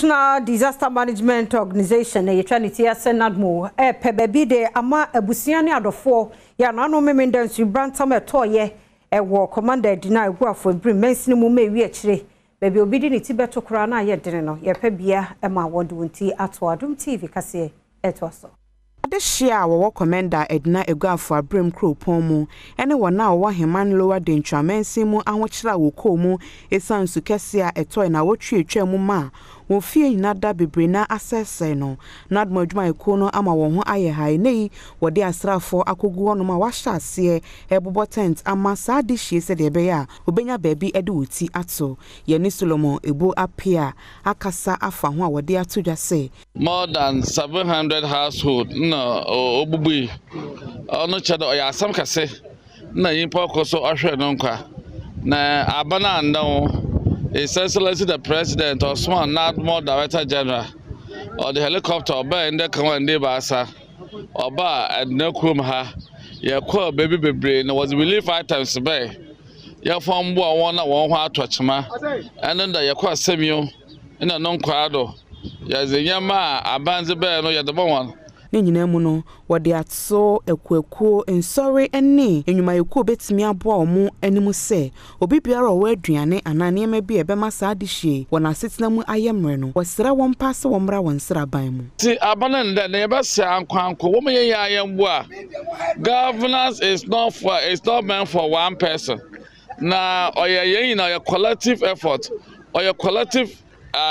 National Disaster Management Organization NADMO pebebi de ama abusiane adofo ya na no memenda nsu brantam etoye ewo commander deny guafo brim mensini mu mewi akire bebi obidi ni tibeto kura na ye dene no ye pebia ema wodunti ato Adom TV kase etwaso Adeshia wo commander Edna Eguafo Abram Kropon mu ene wona wo heman lower dentra mensin mu ahokyira wo komu esansu kese a etoy na wotwetwa mu ma wo fie nyinada bebre na asese no NADMO adwuma eko no ama wo ho aye hai nei wode asrafo akogu ono ma wahya ase ebobo tent ama saade hie se de be ya obenya baabi ede woti ato ye ni Solomon ebo apia akasa afa ho a wode atodwa se more than 700 households no obubu ono chedo ya asam kase na yimpa koso ahwe no nkwa na abana andan His Excellency the President or small NADMO Director General or the helicopter or in the command basa or bar and no crew ha ya call baby brain was relief items bay ya form one touch ma and then the yakwa semio in a non quado ya yama abanze bear no ya the one. Ne nyina mu no wode atso ekuekuo ensori ene enwuma yekuo betimi aboa omo animu se obi biara owo aduane anane ma bi ebema saade hie wona asetena mu ayemre no wasira won passe womra won sira ban mu ti abana nda na yeba se ankwanko wo me ye ayembo a governance is not meant for one person na oye na your collective effort or your collective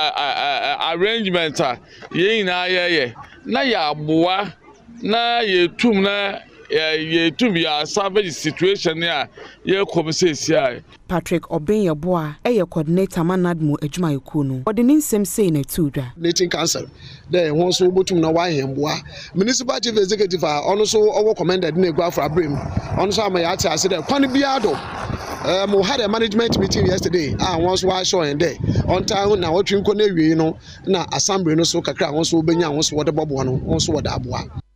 arrangement ye na ye na ya boa na yetum na yetum ya savage situation ya ye komsesi ai Patrick Obenyeboa coordinator NADMO adwuma eko no odi ni nsem sei na tudwa Nating Council there won so botum na wa hemboa municipal chief executive ono so owo commander na Eguafo Abram ono so ama ya ati ase there kwan bia do we had a management meeting yesterday once wa show and there on time na wotwe nko na wie no na assembly no so kakra won so obenya won so wode bobo no won so wode aboa